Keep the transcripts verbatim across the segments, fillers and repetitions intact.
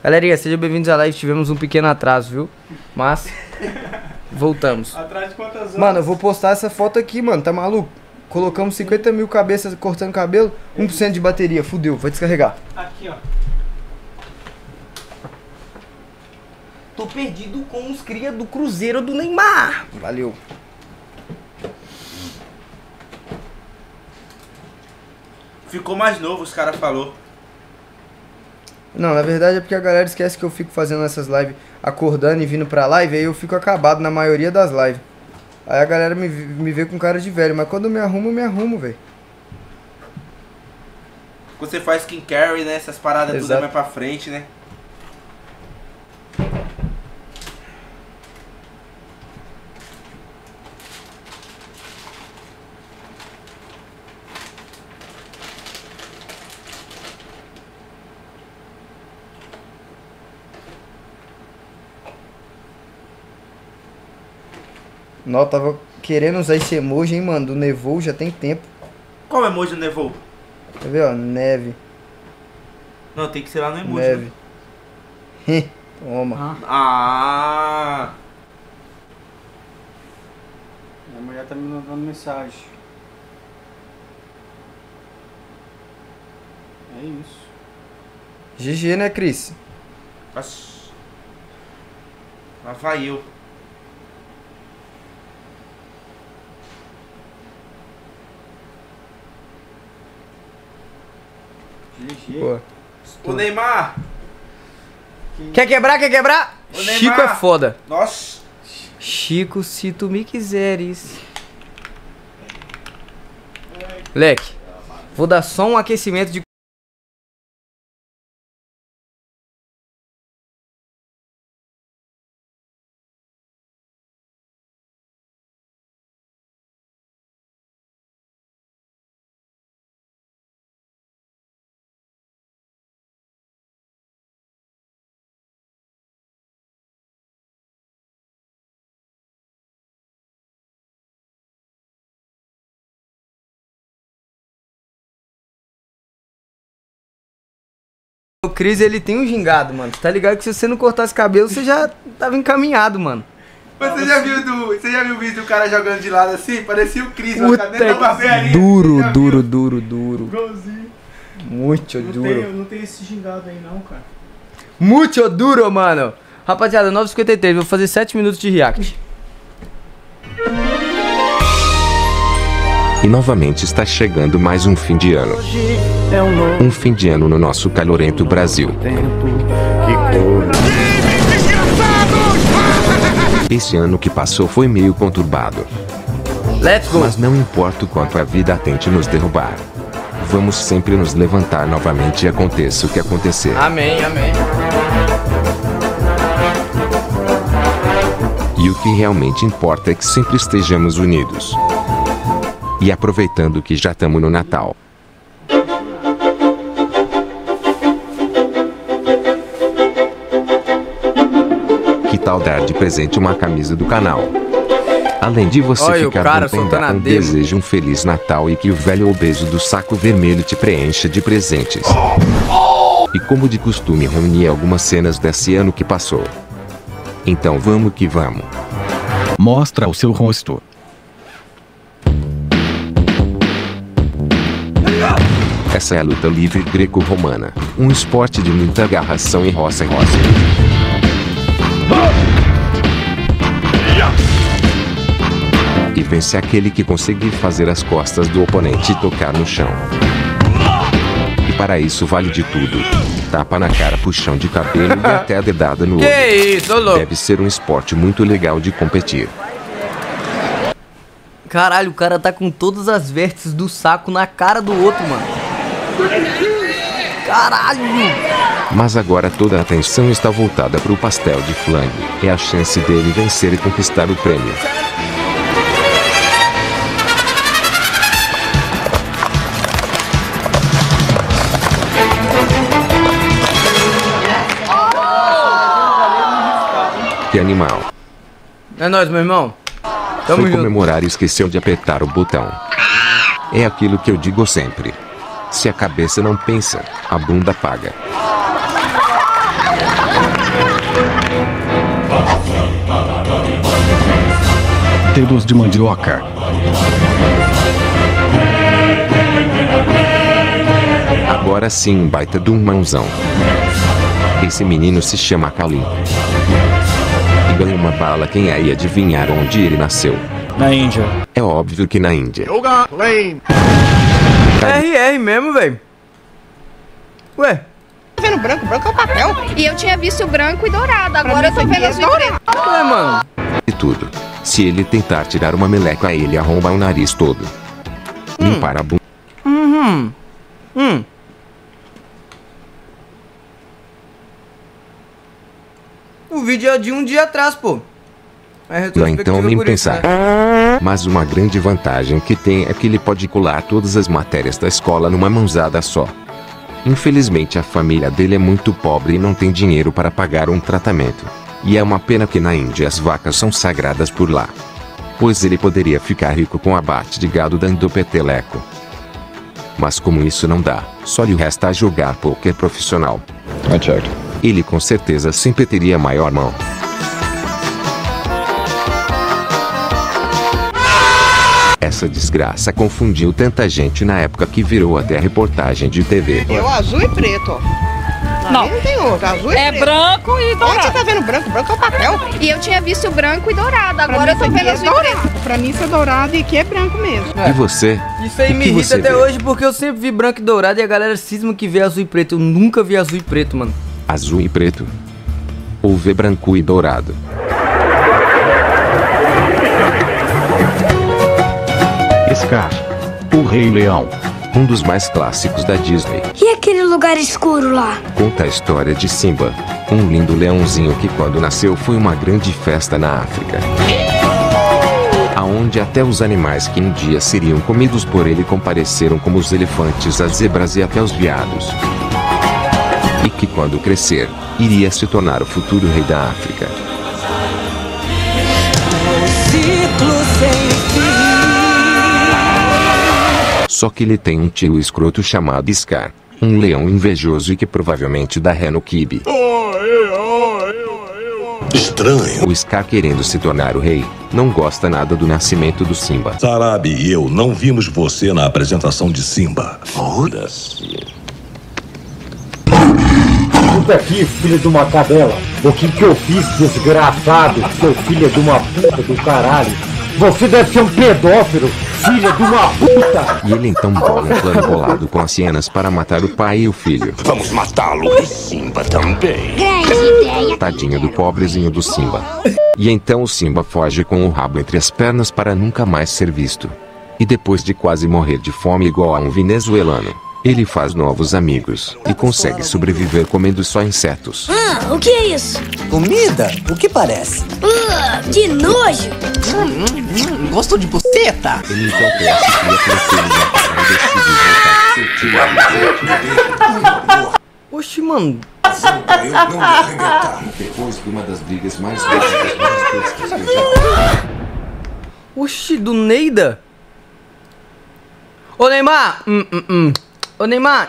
Galerinha, sejam bem-vindos à live. Tivemos um pequeno atraso, viu? Mas voltamos. Atrás de quantas horas? Mano, eu vou postar essa foto aqui, mano. Tá maluco? Colocamos cinquenta mil cabeças cortando cabelo, um por cento de bateria. Fudeu, vai descarregar. Aqui, ó. Tô perdido com os cria do Cruzeiro do Neymar. Valeu. Ficou mais novo, os caras falaram. Não, na verdade é porque a galera esquece que eu fico fazendo essas lives acordando e vindo pra live, aí eu fico acabado na maioria das lives. Aí a galera me, me vê com cara de velho, mas quando eu me arrumo, eu me arrumo, velho. Quando você faz skin carry, né? Essas paradas tudo é mais pra frente, né? Não, tava querendo usar esse emoji, hein, mano, do Nevou já tem tempo. Qual emoji do Nevou? Quer ver, ó, neve. Não, tem que ser lá no emoji. Neve. Né? Toma. Ah. ah. Minha mulher tá me mandando mensagem. É isso. G G, né, Cris? Nossa. Lá vai eu. G G. Pô. O Neymar. Quer quebrar, quer quebrar? O Neymar. Chico é foda. Nossa. Chico, se tu me quiseres. Leque, vou dar só um aquecimento de... O Cris, ele tem um gingado, mano. Tá ligado que se você não cortasse cabelo, você já tava encaminhado, mano. Você já viu do, você já viu o vídeo do cara jogando de lado assim? Parecia o Cris, Puta dentro da barbearia. duro, duro, duro, duro. Igualzinho. Muito Não duro. tem, não tem esse gingado aí não, cara. Muito duro, mano. Rapaziada, nove e cinquenta e três, vou fazer sete minutos de react. E novamente está chegando mais um fim de ano. Um fim de ano no nosso calorento Brasil. Esse ano que passou foi meio conturbado. Let's go. Mas não importa o quanto a vida tente nos derrubar. Vamos sempre nos levantar novamente e aconteça o que acontecer. Amém, amém. E o que realmente importa é que sempre estejamos unidos. E aproveitando que já estamos no Natal. Que tal dar de presente uma camisa do canal? Além de você Olha ficar o cara contente, soltando a um demo. desejo um Feliz Natal e que o velho obeso do saco vermelho te preencha de presentes. E como de costume, reunir algumas cenas desse ano que passou. Então vamos que vamos. Mostra o seu rosto. Essa é a luta livre greco-romana, um esporte de muita agarração e roça-roça. E vence aquele que conseguir fazer as costas do oponente tocar no chão. E para isso vale de tudo. Tapa na cara, puxão de cabelo e até a dedada no olho. Que isso, ô louco. Deve ser um esporte muito legal de competir. Caralho, o cara tá com todas as vértices do saco na cara do outro, mano. Caralho! Mas agora toda a atenção está voltada para o pastel de flango. É a chance dele vencer e conquistar o prêmio. Que animal. É nóis, meu irmão. Tamo Foi junto. comemorar e esqueceu de apertar o botão. É aquilo que eu digo sempre. Se a cabeça não pensa, a bunda paga. Dedos de mandioca. Agora sim, um baita de um mãozão. Esse menino se chama Kalim. E ganha uma bala. Quem aí adivinhar onde ele nasceu? Na Índia. É óbvio que na Índia. R R mesmo, velho. Ué? Tá vendo branco? Branco é o papel. E eu tinha visto branco e dourado, agora eu tô vendo azul e preto. Ué, mano. E tudo. Se ele tentar tirar uma meleca, ele arromba o nariz todo. Hum. Limpar a bunda. Uhum. Hum. O vídeo é de um dia atrás, pô. É Não, então nem pensar. Né? Mas uma grande vantagem que tem é que ele pode colar todas as matérias da escola numa mãozada só. Infelizmente a família dele é muito pobre e não tem dinheiro para pagar um tratamento. E é uma pena que na Índia as vacas são sagradas por lá. Pois ele poderia ficar rico com abate de gado dando peteleco. Mas como isso não dá, só lhe resta jogar poker profissional. I checked. Ele com certeza sempre teria a maior mão. Essa desgraça confundiu tanta gente na época que virou até reportagem de T V. É o azul e preto, ó. Não. Não tem outro, azul e É preto. branco e Onde você dourado. tá vendo branco? Branco é o papel. E eu tinha visto branco e dourado, Pra agora eu mim tô isso aqui vendo é azul e preto. dourado. Pra mim isso é dourado e aqui é branco mesmo. E você? Isso aí O me que irrita você até vê? hoje porque eu sempre vi branco e dourado e a galera cisma que vê azul e preto. Eu nunca vi azul e preto, mano. Azul e preto? Ou vê branco e dourado? Scar. O Rei Leão. Um dos mais clássicos da Disney. E aquele lugar escuro lá? Conta a história de Simba, um lindo leãozinho que quando nasceu foi uma grande festa na África. Aonde até os animais que um dia seriam comidos por ele compareceram como os elefantes, as zebras e até os veados. E que quando crescer, iria se tornar o futuro rei da África. Só que ele tem um tio escroto chamado Scar, um leão invejoso e que provavelmente dá ré no quibe. Estranho. O Scar, querendo se tornar o rei, não gosta nada do nascimento do Simba. Sarabi e eu não vimos você na apresentação de Simba. Foda-se. Escuta aqui, filho de uma cadela. O que que eu fiz, desgraçado, seu filho de uma puta do caralho? Você deve ser um pedófilo, filho de uma puta! E ele então bola um plano bolado com as hienas para matar o pai e o filho. Vamos matá-lo e Simba também. Grande ideia. Tadinho do pobrezinho do Simba. E então o Simba foge com o rabo entre as pernas para nunca mais ser visto. E depois de quase morrer de fome igual a um venezuelano, ele faz novos amigos e consegue sobreviver comendo só insetos. Ah, o que é isso? Comida? O que parece? Ah, que nojo! Hum, hum, gostou de buceta? Ele então cresce e cria tranquilo e decide voltar seu tio. Oxi, mano. Eu não vou arrebentar. Depois de uma das brigas mais básicas, mais toscas que eu já... Oxi, do Neida? Ô Neymar! Hum, hum, hum. Ô Neymar!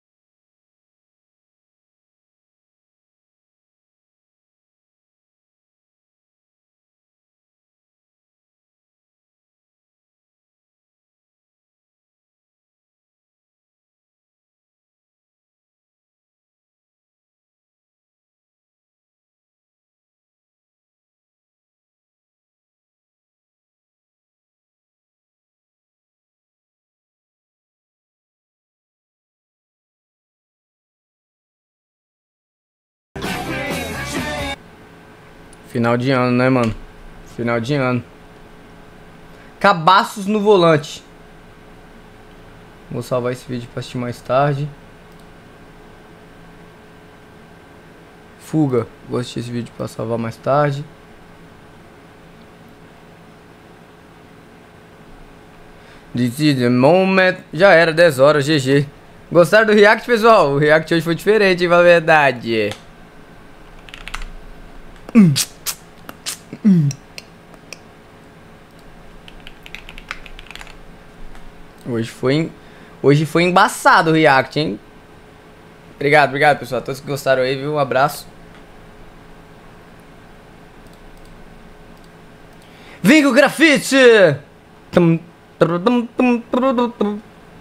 Final de ano, né, mano? Final de ano. Cabaços no volante. Vou salvar esse vídeo pra assistir mais tarde. Fuga. Vou assistir esse vídeo pra salvar mais tarde. This is the moment. Já era, dez horas, G G. Gostaram do react, pessoal? O react hoje foi diferente, na verdade. Hum. Hum. Hoje foi, hoje foi embaçado o react, hein? Obrigado, obrigado, pessoal. Todos que gostaram aí, viu? Um abraço. Vem com o grafite! Tum, tum, tum, tum, tum, tum.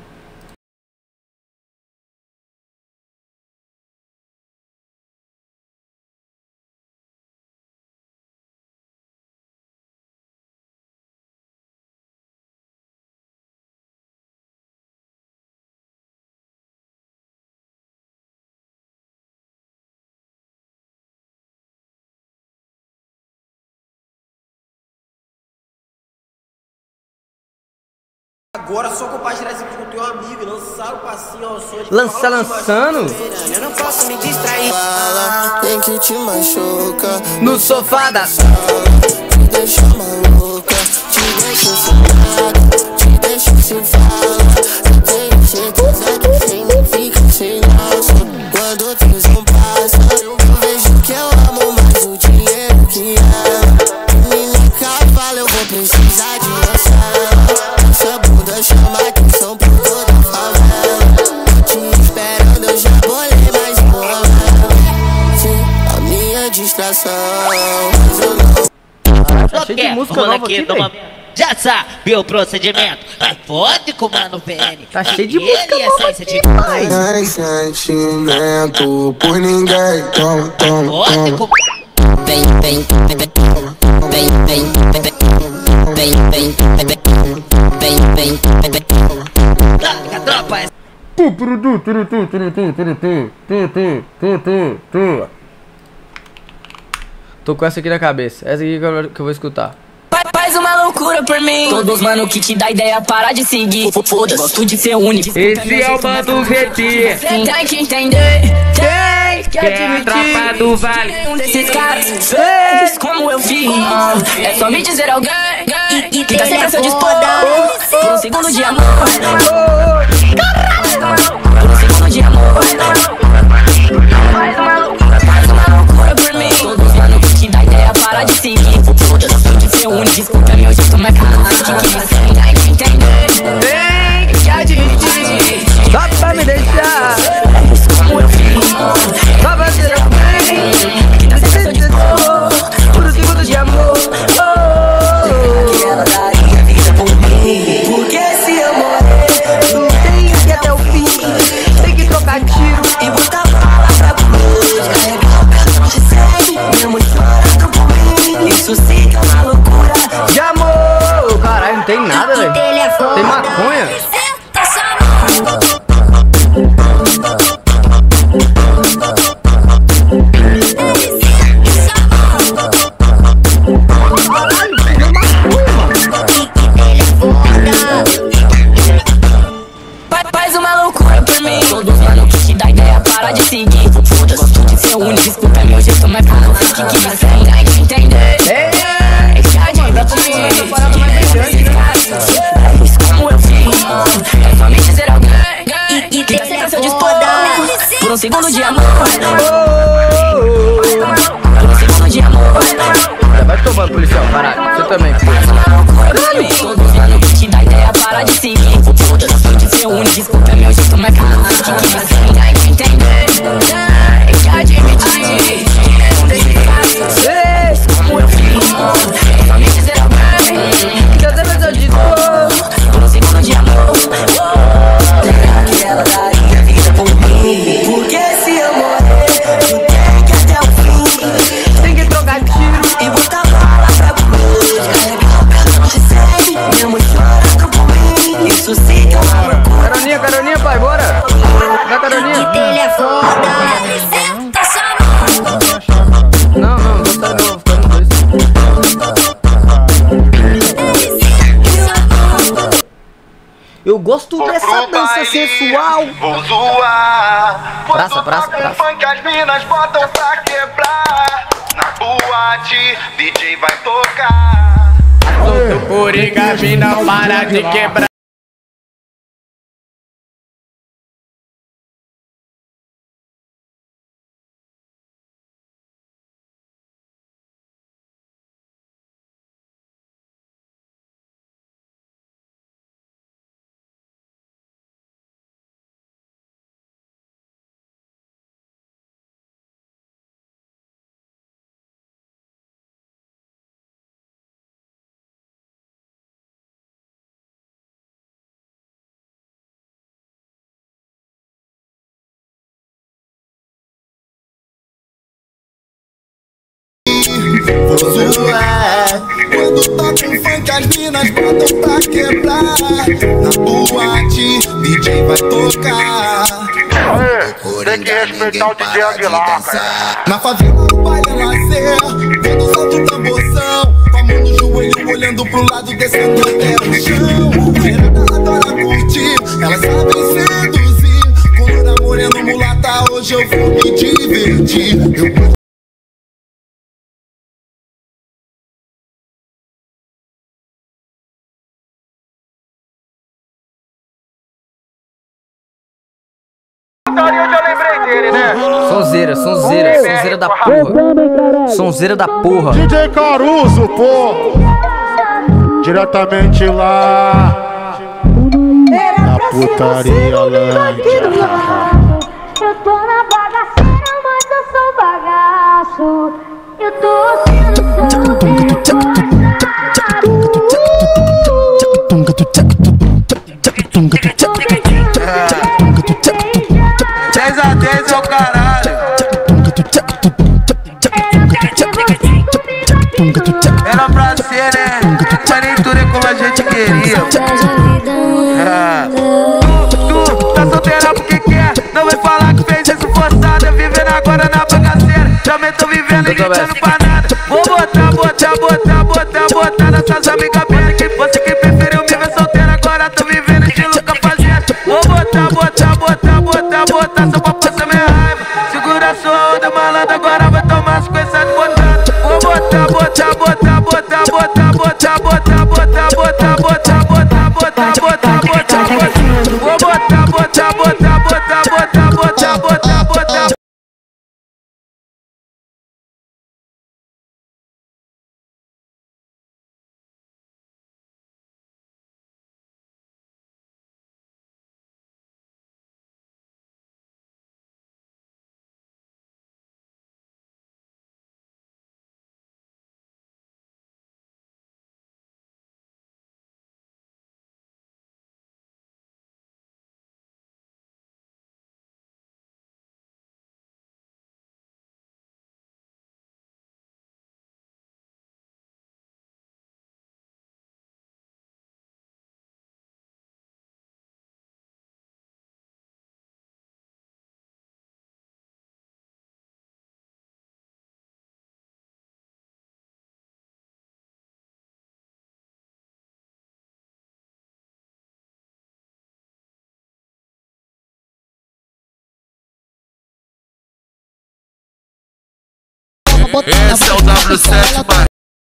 Agora só compartilhar esse vídeo com teu amigo e lançar o passinho ao som de Lança lançando? Eu não posso me distrair. Fala, tem que te machuca no sofá da sala. Te deixa maluca, te deixa sem nada, te deixa sem fala. Eu tenho certeza que sem mim fica sem laço. Quando o tempo passa, eu vejo que eu amo mais o dinheiro que ela. Me liga, fala, eu vou precisar de lançar. Essa bunda chama atenção por toda a favela. Te esperando, eu já bolei mais uma. Sim, a minha distração. Mas eu não. Tá cheio de música nova aqui, velho. Já sabe o procedimento. Vai pode com o Mano P N. Tá cheio de música nova aqui, pai. Sem sentimento por ninguém. Toma, toma, toma. Vem, vem, vem, vem, vem, vem, vem, vem, vem, vem, vem. Larga a tropa. Tô com essa aqui na cabeça. Essa aqui que eu, que eu vou escutar. Faz uma loucura por mim. Todos mano que te dá ideia, para de seguir. Foda-se, gosto de ser único. Esse é o Mano V T. Cê tem que entender. Tem que admitir. Tropa do Vale. Um desses caras fez como eu fiz. É só me dizer alguém que tá sempre a seu dispor. Por um segundo de amor. Por um segundo de amor. Faz uma loucura, faz uma loucura por mim. Todos mano que te dá ideia, para de seguir. Ser único, escuta meu jeito, mas calma, que que você tem que entender. Tem que admitir. Só pra me deixar. Como eu fiz. Só pra ser alguém que tá sempre dispor. Por um segundo de amor. Que ela daria a vida por mim. Porque se eu morrer, tu tem que ir até o fim. Tem que trocar tiro e botar bala pra cruz. Carregar o cartão de sangue, mesmo chorando por mim. Isso sim que é uma loucura de amor. Caralho, não tem nada, velho. Tem maconha. Faz uma loucura por mim. Todos mano que te dá ideia, para de seguir. Gosto de ser único, escuta meu jeito, mas pra não fique que você tem que entender. É, já de admitir. Como eu fiz. É só me dizer alguém que tá sempre a seu dispor. Por um segundo de amor. Por um segundo de amor. Vai tomar, policial, caralho. Você também. Todos mano que te dá ideia, para de seguir. Gosto de ser único, escuta meu jeito, mas pra não fique que você tem que entender. Já admitir. Como eu fiz. É só me dizer alguém que eu sempre sou dispor. Por um segundo de amor. Que ela daria a vida por mim. Porque se eu morrer, tu tem que até o fim. Tem que trocar tiro e botar bala pra cruz. Carregar o cartão de sangue, mesmo chorando por mim. Isso sim que é uma loucura. Caroninha, caroninha, pai, bora. Dá caroninha. Que dele é foda. Não, não, não tá não, ficando dois. Eu gosto dessa dança sensual. Vou zoar. Praça, praça, praça. Funk as minas botam pra quebrar. Na boate, D J vai tocar. Solto Coringa, mina para de quebrar. vou zoar. Quando toca um funk as minas botam pra quebrar. Na boate, D J vai tocar. Tem que respeitar o D J Aguilar, cara. Na favela o baile é lazer, quando solta o tamborzão, com a mão no joelho olhando pro lado, descendo até o chão. Mulherada adora curtir, elas sabem seduzir. Com loura morena mulata, hoje eu vou me divertir. Eu Sonzeira, sonzeira, sonzeira da porra. Sonzeira da porra. D J Caruso, pô. Diretamente lá na putaria Lândia. Eu tô na bagaceira, mas eu sou bagaço. Eu tô sendo dez a dez é o caralho. Era pra ser, né? Mas nem tudo é como a gente queria. Ah. Tu, tu tá solteira porque quer. Não vai falar que fez isso forçado. Eu vivendo agora na bagaceira. Também tô vivendo e gritando pra nada. Vou botar, botar, botar, botar, botar nessas amigas perto. Que você que preferiu me ver solteira. Agora tô vivendo estilo cafajeste. Vou botar, botar, botar, botar, botar só pra passar minha raiva. Segura a sua onda, malandro, agora vai tomar as coisas de botar. Vou botar, botar, botar, botar, botar, botar, botar, botar, botar, botar, botar, botar, botar, botar, botar. Vou botar, botar, botar, botar, botar, botar, botar, botar. Esse é o W sete, mano.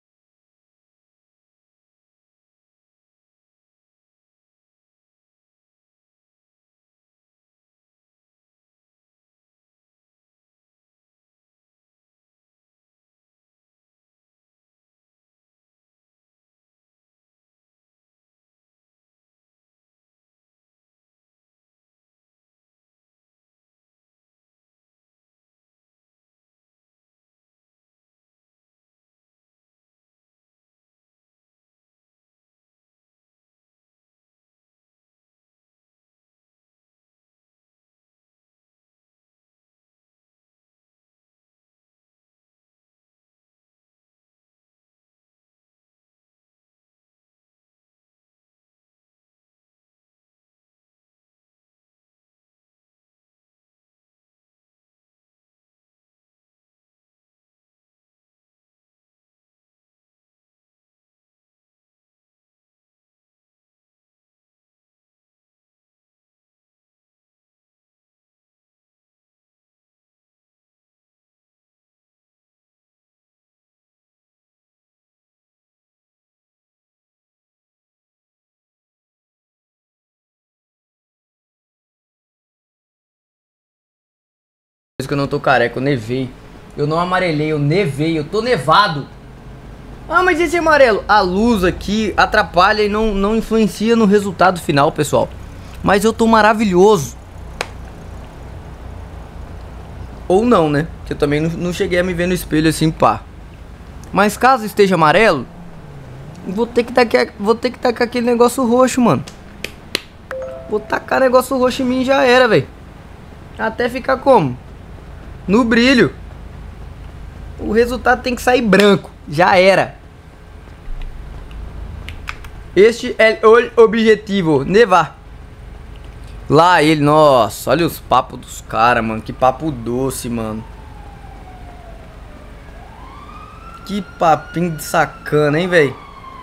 Que eu não tô careca, eu nevei. Eu não amarelei, eu nevei, eu tô nevado. Ah, mas esse amarelo, a luz aqui atrapalha e não, não influencia no resultado final, pessoal. Mas eu tô maravilhoso. Ou não, né? Que eu também não, não cheguei a me ver no espelho assim, pá. Mas caso esteja amarelo, vou ter que tacar, vou ter que tacar aquele negócio roxo, mano. Vou tacar negócio roxo em mim e já era, velho. Até ficar como? No brilho. O resultado tem que sair branco. Já era. Este é o objetivo. Nevar. Lá ele, nossa, olha os papos dos caras, mano. Que papo doce, mano. Que papinho de sacana, hein, velho.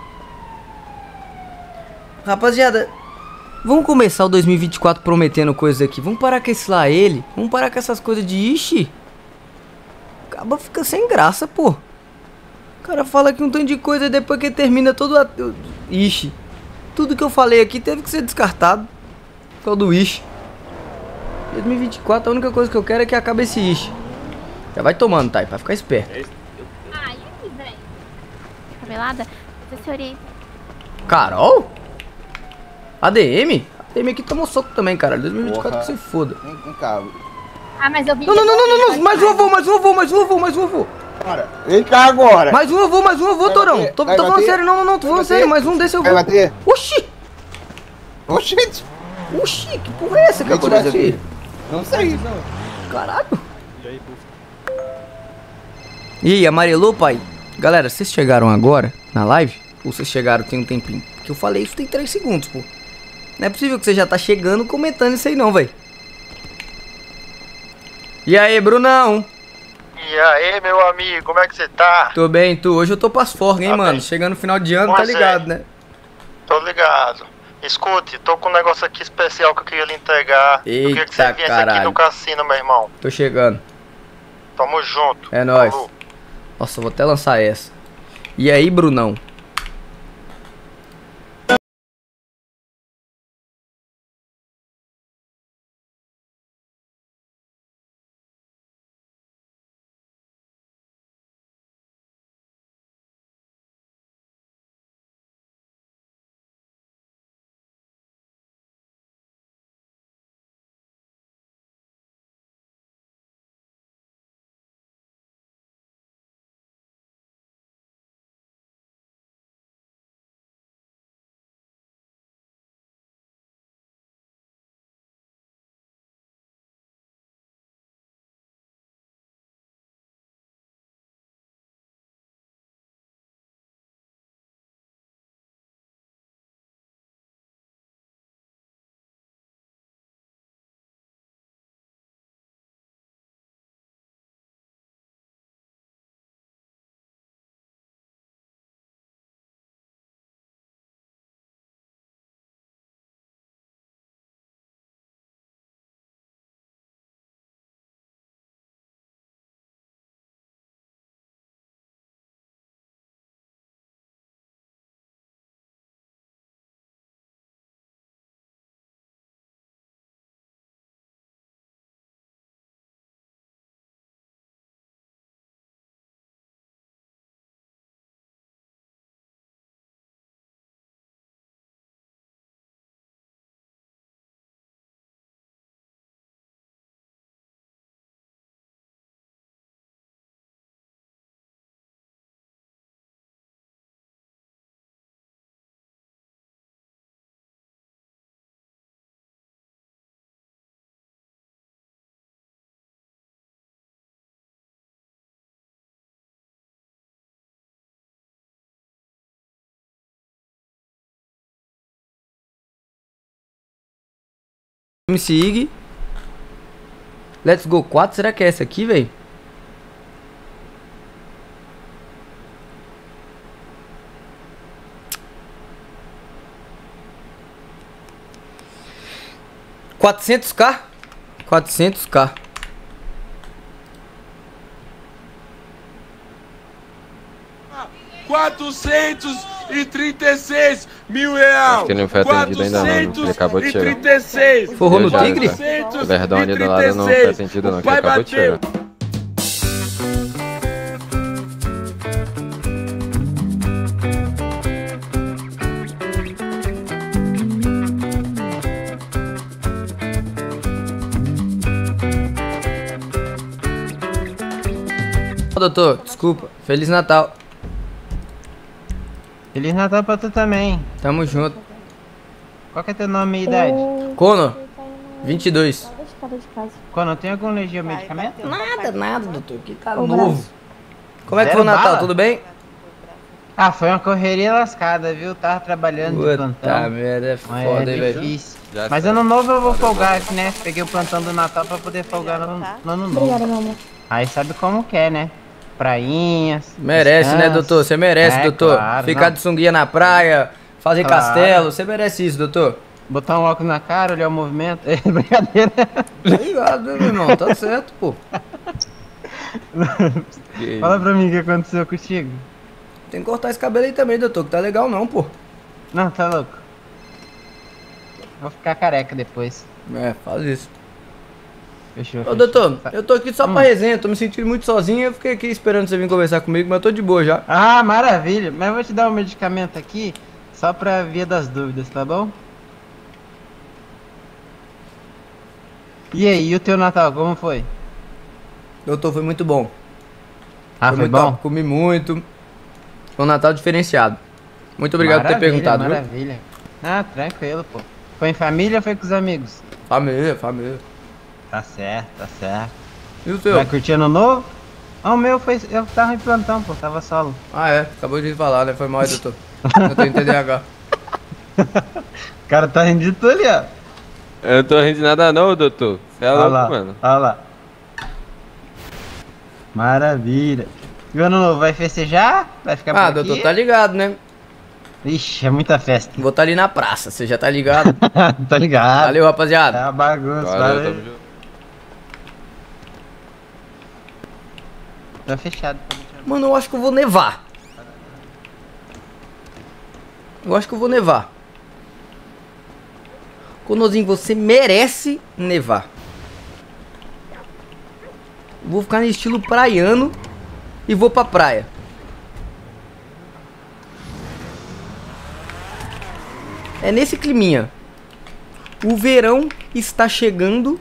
Rapaziada, vamos começar o dois mil e vinte e quatro prometendo coisas aqui. Vamos parar com esse lá ele. Vamos parar com essas coisas de ixi. Acaba fica sem graça, pô. O cara fala que um tanto de coisa e depois que termina todo a... Ixi. Tudo que eu falei aqui teve que ser descartado. Todo ixi. dois mil e vinte e quatro, a única coisa que eu quero é que acabe esse ixi. Já vai tomando, tá? Pra ficar esperto. Ah, e aí, velho? Cabelada? Você se orienta. Carol? A D M? A D M aqui tomou soco também, caralho. dois mil e vinte e quatro que se foda. Vem, vem cá. Ah, mas eu vi... Não, não, não, não, não, não. Mais um avô, mais um avô, mais um avô, mais um avô. Cara, vem cá agora. Mais um avô, mais um avô, Torão. Tô, tô falando sério, não, não, não. Tô falando sério. Mais um desse eu vou. Vai bater? Oxi. Oxi. Oxi, que porra é essa que aconteceu aqui? Não sei. Caralho. E aí, amarelou, pai? Galera, vocês chegaram agora na live? Ou vocês chegaram tem um tempinho? Porque eu falei isso tem três segundos, pô. Não é possível que você já tá chegando comentando isso aí não, velho. E aí, Brunão? E aí, meu amigo, como é que você tá? Tô bem, tu? Hoje eu tô pras forgas, hein, Tá mano? bem. Chegando no final de ano, Pois tá ligado, é. né? Tô ligado. Escute, tô com um negócio aqui especial que eu queria lhe entregar. eu queria que você Eita, viesse aqui caralho. no cassino, meu irmão. Tô chegando. Tamo junto. É nóis. Falou. Nossa, eu vou até lançar essa. E aí, Brunão? Me siga. Let's Go quatro, será que é essa aqui, velho? quatrocentos k? quatrocentos k. quatrocentos e trinta e seis mil reais. Acho que ele não foi atendido ainda não, ele acabou de chegar. trinta e seis. Forrou no Já, tigre? já. O verdão ali do lado não foi atendido não, que ele acabou de chegar. Doutor, desculpa. Feliz Natal. Feliz Natal pra tu também. Tamo junto. Qual que é teu nome e idade? Conor, vinte e dois. Conor, tem algum alergia ao medicamento? Nada, nada, doutor. Aqui tá O novo. braço. Como é que Zero foi o Natal? bala? Tudo bem? Ah, foi uma correria lascada, viu? Tava trabalhando de Puta plantão. merda, é Mas foda, é hein, velho. difícil. Já Mas sei. ano novo eu vou folgar, né? Peguei o plantão do Natal pra poder folgar no, no ano novo. Obrigada, meu amor. Aí sabe como que é, né? Prainhas. Merece, né, descanso. doutor? Você merece, É, doutor. claro, Ficar não. de sunguinha na praia, fazer Claro. castelo. Você merece isso, doutor. Botar um óculos na cara, olhar o movimento. É brincadeira. Obrigado, né, meu irmão? Tá certo, pô. Fala pra mim o que aconteceu contigo. Tem que cortar esse cabelo aí também, doutor, que tá legal não, pô. Não, tá louco. Vou ficar careca depois. É, faz isso. Fechou, Ô, fechou. doutor, eu tô aqui só Hum. pra resenha, tô me sentindo muito sozinho, eu fiquei aqui esperando você vir conversar comigo, mas eu tô de boa já. Ah, maravilha. Mas eu vou te dar um medicamento aqui, só pra via das dúvidas, tá bom? E aí, e o teu Natal, como foi? Doutor, foi muito bom. Ah, foi muito bom? top, comi muito. Foi um Natal diferenciado. Muito obrigado por ter Maravilha, perguntado, viu? Maravilha. Ah, tranquilo, pô. Foi em família ou foi com os amigos? Família, família. Tá certo, tá certo. E o teu? Vai curtir ano novo? Ah, o meu foi. Eu tava em plantão, pô, tava solo. Ah, é, acabou de falar, né? Foi mal aí, doutor. Eu tenho T D A H. O cara tá rindo de tu ali, ó. Eu não tô rindo de nada não, doutor. Você é Olha louco, lá, mano. olha lá. Maravilha. E o ano novo vai festejar? Vai ficar Ah, por doutor, aqui? tá ligado, né? Ixi, é muita festa. Vou estar ali na praça, você já tá ligado? Tá ligado. Valeu, rapaziada. É uma bagunça, Valeu, valeu. tamo junto. Tá fechado. Mano, eu acho que eu vou nevar. Eu acho que eu vou nevar. Conozinho, você merece nevar. Vou ficar no estilo praiano e vou pra praia. É nesse climinha. O verão está chegando.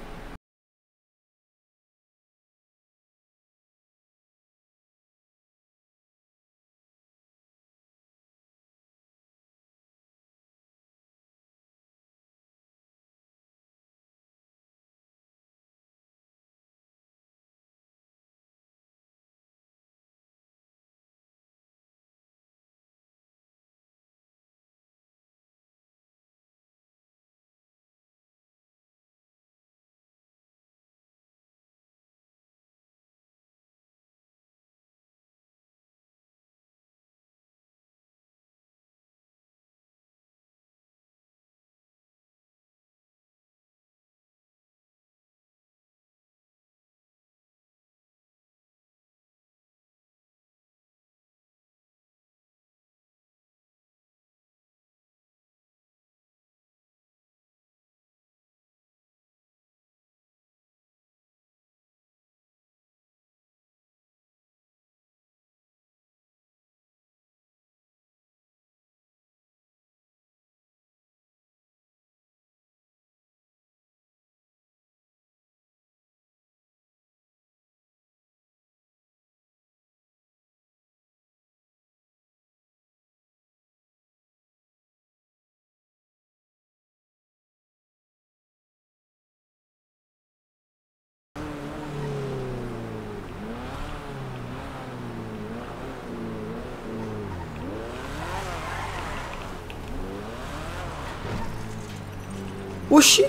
Oxi!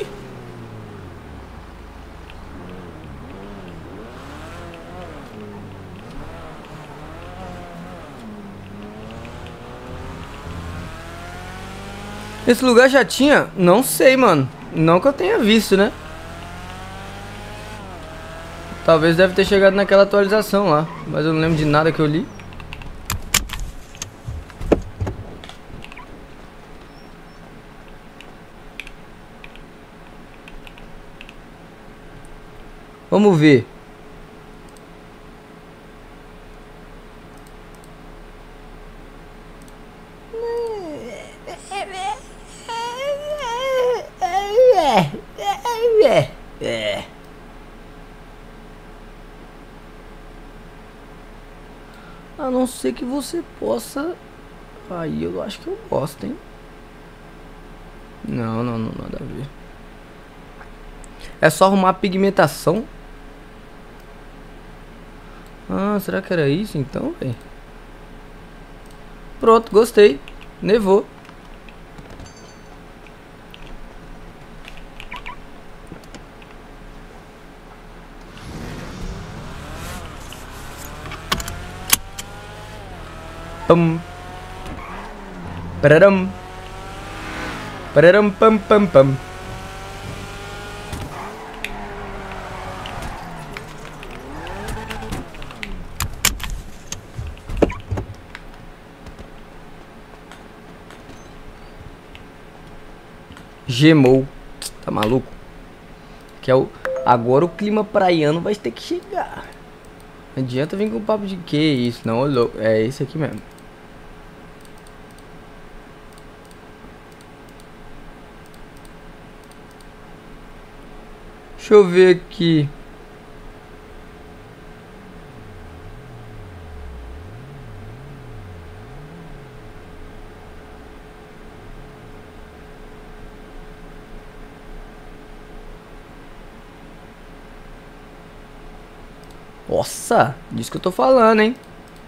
Esse lugar já tinha? Não sei, mano. Não que eu tenha visto, né? Talvez deve ter chegado naquela atualização lá. Mas eu não lembro de nada que eu li. Vamos ver. É. A não ser que você possa. Aí eu acho que eu gosto, hein? Não, não, não, nada a ver. É só arrumar a pigmentação. Ah, será que era isso então, velho? Pronto, gostei. Nevou. Pum. Pararam. Pararam pam pam pam. Gemou. Tá maluco? Que é o... Agora o clima praiano vai ter que chegar. Não adianta vir com papo de que isso, não, ô louco. É esse aqui mesmo. Deixa eu ver aqui. Nossa, disso que eu tô falando, hein?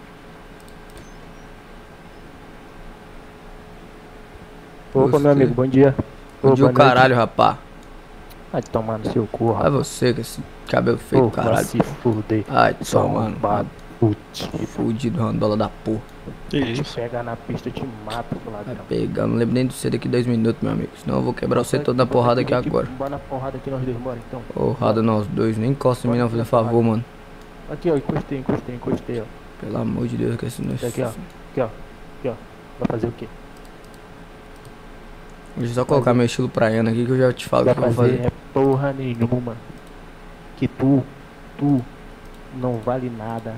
Opa, meu amigo, bom dia. Bom dia, o caralho, rapá. Vai tomar no seu cu, rapaz. Vai você com esse cabelo feio, Ô, caralho. vai se fuder. Ai, Só só, mano. Fudido. Fudido, randola da porra. Se te pegar na pista, eu te mato, ladrão. Vai pegar, não lembro nem de você daqui dois minutos, meu amigo. Senão eu vou quebrar você todo na porrada aqui agora. Bora na porrada aqui nós dois, bora então. Porrada nós dois, nem encosta em mim não, por favor, mano. Aqui, ó, encostei, encostei, encostei, ó. Pelo amor de Deus, que esse não é. Aqui, ó. Aqui, ó. Aqui, ó. Vai fazer o quê? Deixa eu só colocar meu estilo praiano aqui que eu já te falo o que eu vou fazer. É porra nenhuma. Que tu, tu não vale nada.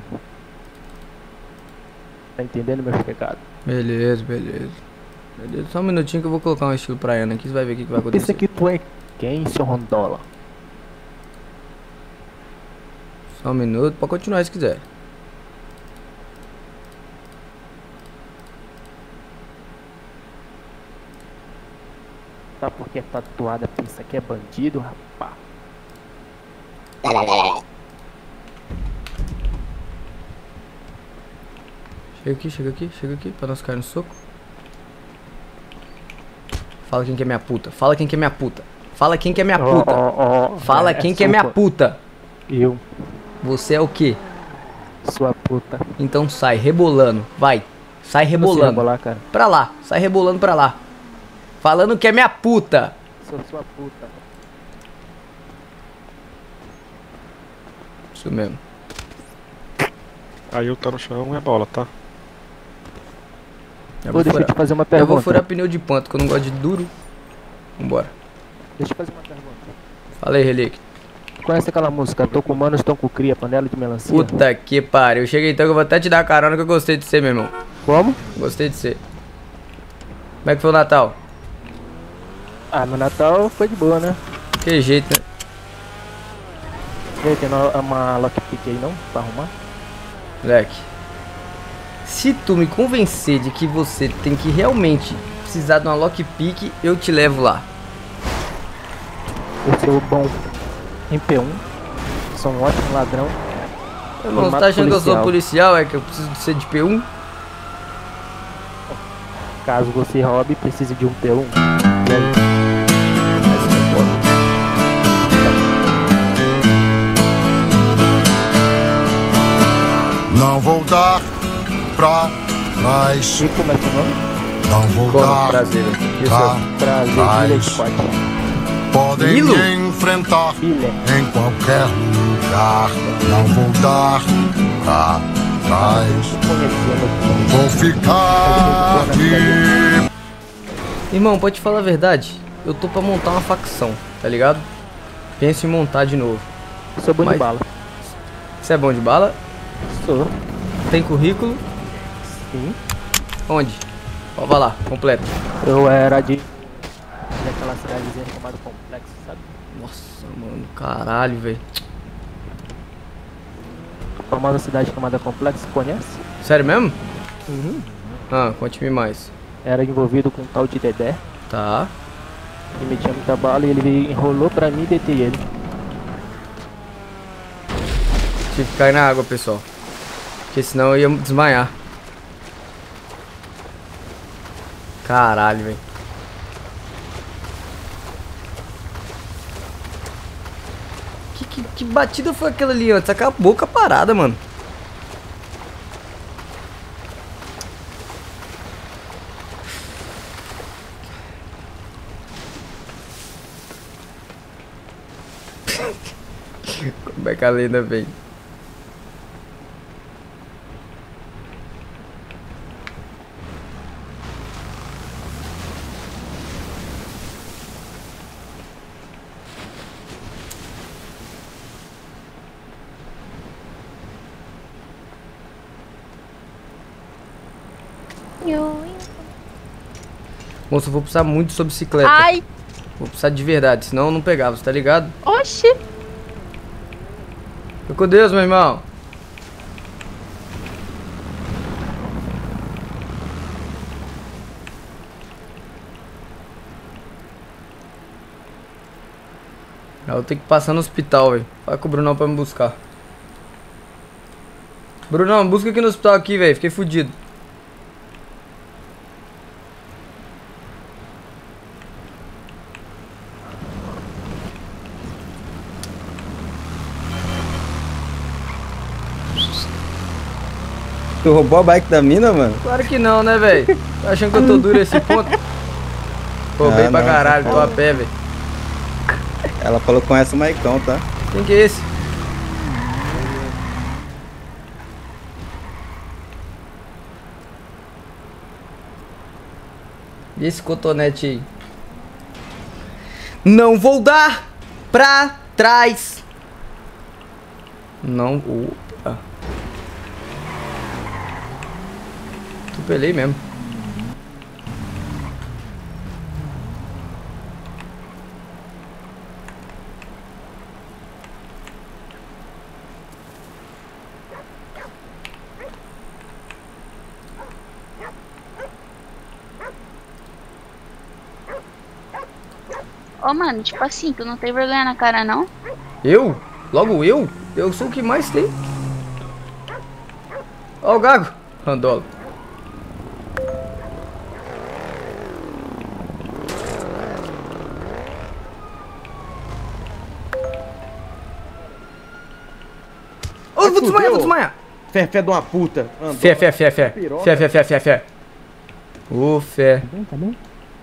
Tá entendendo meus pecados? Beleza, beleza. Beleza, só um minutinho que eu vou colocar um estilo praiano aqui, você vai ver o que, que vai acontecer. Pensa que tu é quem, seu rondola? Só um minuto, pode continuar se quiser. Tá porque é tatuada, pensa que é bandido, rapá. Chega aqui, chega aqui, chega aqui, pra nós cair no soco. Fala quem que é minha puta, fala quem que é minha puta. Fala quem que é minha puta. Oh, oh, oh, fala é, quem é que é minha puta. Eu. Você é o quê? Sua puta. Então sai, rebolando, vai. Sai rebolando. Rebolar, cara. Pra lá, sai rebolando pra lá. Falando que é minha puta. Sou sua puta. Isso mesmo. Aí eu tá no chão é bola, tá? Eu Pô, vou deixa furar, eu te fazer uma eu pergunta. vou furar pneu de panto, que eu não gosto de duro. Vambora. Deixa eu fazer uma pergunta. Fala aí, Relíquio. Conhece aquela música? Tô com manos, estão com cria, panela de melancia? Puta que pariu. Chega então que eu vou até te dar a carona que eu gostei de ser, meu irmão. Como? Gostei de ser. Como é que foi o Natal? Ah, meu Natal foi de boa, né? Que jeito, né? E aí, tem uma lockpick aí não? Pra arrumar? Moleque, se tu me convencer de que você tem que realmente precisar de uma lockpick, eu te levo lá. Eu sou bom em P um, sou um ótimo ladrão. Irmão, você tá achando que eu sou policial? É que eu preciso de ser de P um? Caso você roube, precise de um P um. Não vou dar pra trás. E como é que é o nome? Não vou Como? dar Prazer. E o pra seu? Prazer, trás. Podem Milo? me enfrentar em qualquer lugar. Não vou dar pra trás. Vou ficar aqui. Irmão, pode te falar a verdade? Eu tô pra montar uma facção, tá ligado? Penso em montar de novo. Sou bom Mas- de bala. Você é bom de bala? Sou. Tem currículo? Sim. Onde? Ó, vai lá, completo. Eu era de... daquela cidadezinha chamada Complexo, sabe? Nossa, mano, caralho, velho. A famosa cidade chamada Complexo, conhece? Sério mesmo? Uhum. Ah, conte-me mais. Era envolvido com um tal de Dedé. Tá. E metia muita bala e ele enrolou pra mim e detei ele. Tive que cair na água, pessoal. Porque senão eu ia desmaiar. Caralho, velho. Que, que, que batida foi aquela ali antes? Acabou com a parada, mano. Como é que a lenda vem? Moço, eu vou precisar muito de sua bicicleta. Ai! Vou precisar de verdade, senão eu não pegava, você tá ligado? Oxi! Fica com Deus, meu irmão. Eu vou ter que passar no hospital, velho. Vai com o Brunão pra me buscar. Brunão, busca aqui no hospital aqui, velho. Fiquei fudido. Tu roubou a bike da mina, mano? Claro que não, né, velho? Tá achando que eu tô duro esse ponto? Roubei Ah, pra não, caralho, não. tô a pé, velho. Ela falou que conhece o Maicão, tá? Quem que é esse? E esse cotonete aí? Não vou dar pra trás. Não. Opa. Atropelei mesmo. Ô, mano, tipo assim, tu não tem vergonha na cara, não? Eu? Logo eu? Eu sou o que mais tem. Ó o Gago. Randola. Ô, vou desmaiar, vou desmaiar. Fé, fé de uma puta. Fé, fé, fé, fé. Fé, fé, fé, fé, fé. Ô, fé. Tá bem, tá bem?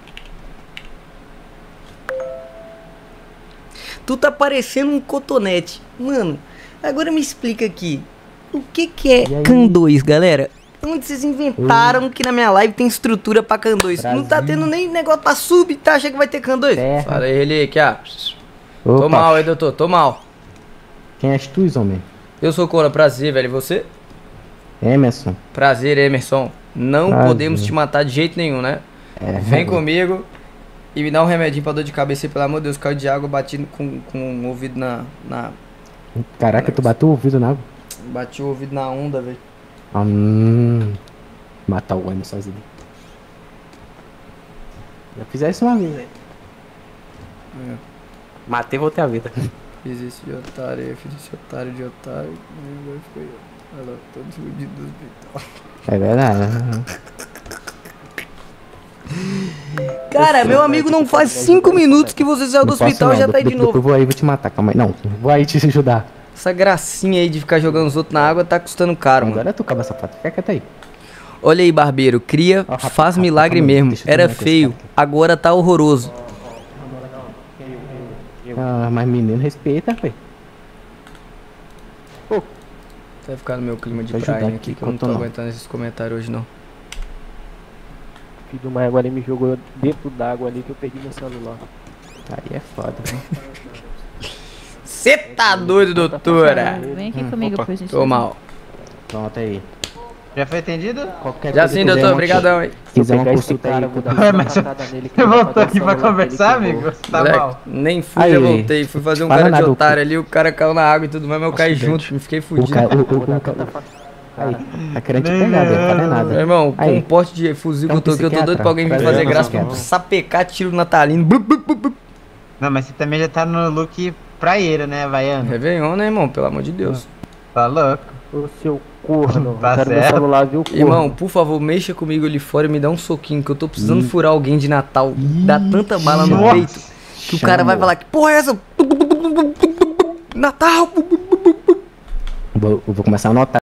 Tu tá parecendo um cotonete. Mano, agora me explica aqui. O que que é Can dois, galera? Onde vocês inventaram que na minha live tem estrutura pra Can dois? Não tá tendo nem negócio pra sub, tá? Achando que vai ter Can dois? É. Fala aí, Relíquia. Opa. Tô mal aí, doutor, tô mal. Quem és tu, homem? Eu sou Cora, prazer, velho. E você? Emerson. Prazer, Emerson. Não Prazer. podemos te matar de jeito nenhum, né? É. Vem comigo e me dá um remedinho pra dor de cabeça, pelo amor de Deus. Caiu de água, bati com, com o ouvido na, na... Caraca, tu bateu o ouvido na água. Bati o ouvido na onda, velho. Hum, matar o Emerson sozinho. Já fizesse uma vez, velho. É. Matei e voltei a vida. Fiz esse de otário, eu fiz esse otário de otário. E agora foi... Olha lá, todo fudido do hospital. É verdade. Cara, meu amigo, não faz cinco minutos que você saiu do hospital e já tá aí de novo. Eu vou aí, vou te matar, calma aí. Não, vou aí te ajudar. Essa gracinha aí de ficar jogando os outros na água tá custando caro, mano. Agora tu, cabra safado, fica quieto aí. Olha aí, barbeiro, cria, Ó, rapaz, faz rapaz, milagre calma aí, mesmo. deixa eu Era terminar com esse feio, agora tá horroroso. Ah, mas menino, respeita, velho. Vai ficar no meu clima de Vou ajudar praia aqui, aqui, que eu não tô conto não. aguentando esses comentários hoje, não. Filho do Maia agora ele me jogou dentro d'água ali que eu perdi meu celular. Aí é foda, né? Cê tá doido, doutora? Vem aqui comigo, por gente. Tô mal. Pronto aí. Já foi atendido? Qualquer Já coisa sim, que doutor, quiser, obrigadão, hein. Se quiser uma consulta aí, vou dar Ué, uma mas patada nele. que você ele vai voltou botar o aqui pra celular conversar, dele que eu amigo? vou. Você tá Moleque, mal? nem fui, Aí, já voltei. Fui fazer um fala cara de nada, o otário ali, o cara caiu na água e tudo mais, mas eu caí junto, me fiquei O fudido. cara, o, o, o cara tá... Aí, tá querendo te pegar, velho, não fala nada. Meu irmão, com Aí. um poste de fuzil que Tem um eu tô aqui, eu tô doido psiquiatra? pra alguém vir Traz fazer ele, graça não, pra não. sapecar tiro natalino. Blup, blup, blup, blup. Não, mas você também já tá no look praieiro, né, Havaiano? Réveillon, né, irmão? Pelo amor de Deus. Tá louco. Ô seu corno, Tá eu quero meu certo. celular, viu, corno? Irmão, por favor, mexa comigo ali fora e me dá um soquinho, que eu tô precisando furar alguém de Natal. Dá tanta bala no Nossa. peito que o cara vai falar, que porra é essa? Natal! Vou, eu vou começar a anotar.